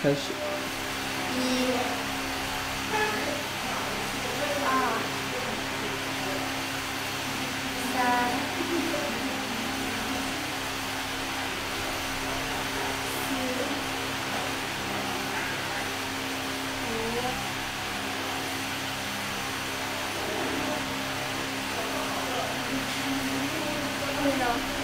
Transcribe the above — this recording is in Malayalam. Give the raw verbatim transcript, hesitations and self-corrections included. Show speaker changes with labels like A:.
A: 开始。
B: 一、二、三、四、五。对呢。